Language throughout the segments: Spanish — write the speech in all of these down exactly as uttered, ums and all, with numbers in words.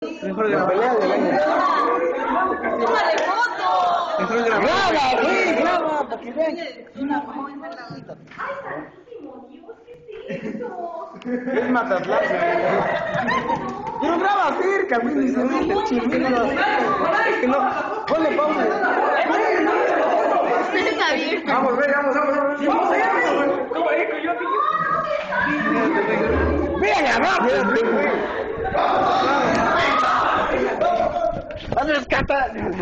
Mejor de la pelea del año. ¡Tómale foto! Mejor graba, güey, graba, para que vean. Es Matatlán, pero graba cerca, güey, ni se mete el chingón. Es que no, ponle pausa. Está bien. Vamos, güey, vamos, vamos, vamos. Vamos allá, güey. ¿Cómo es que yo te ¡Venga, rápido, güey! ¡Dale, rescata!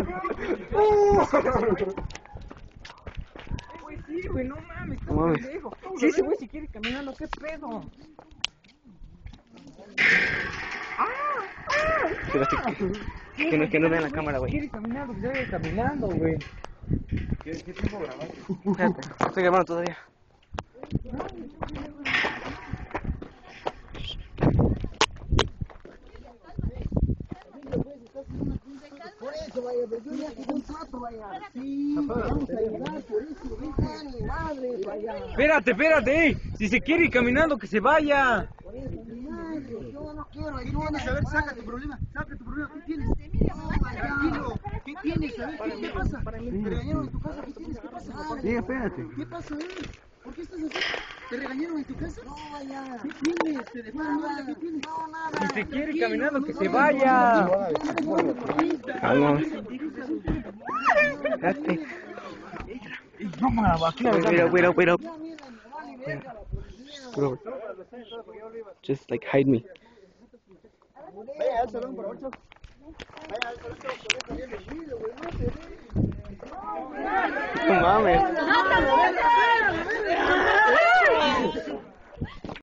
Güey, sí, güey, no mames, está No mames. pendejo. Sí, ese güey si quiere caminando, ¿qué pedo? Espérate, que, que, no, que no vean la cámara, güey. Quiere caminando, que se vaya caminando, güey. ¿Qué, qué tiempo grabaste? Espérate, estoy grabando todavía. Por eso, vaya, pero yo ya tengo un trato, vaya. Sí, vamos a ayudar, por eso, venga, mi madre, vaya. Espérate, espérate, ey. Si se quiere ir caminando, que se vaya. Por eso, mi madre, yo no quiero ayuda. A ver, saca tu problema, saca tu problema, ¿qué tienes? Tranquilo, ¿qué tienes? A ver, ¿qué, qué pasa? ¿Te regañaron en tu casa? ¿Qué tienes? ¿Qué pasa? Sí, espérate. ¿Qué pasa, eh? ¿Por qué estás así? ¿Te regañaron en tu casa? No, vaya. ¿Qué tienes? ¿Te dejaron nada? ¿Qué tienes? No, nada. Si se quiere ir caminando, que se vaya. Calma. Espérate. No, mames, aquí la Wait, wait up, wait up, wait up. Bro, just like hide me. Vaya al salón por ocho. Vaya al salón por ocho. Vaya al salón por ocho. No mames. ¡No te muevas!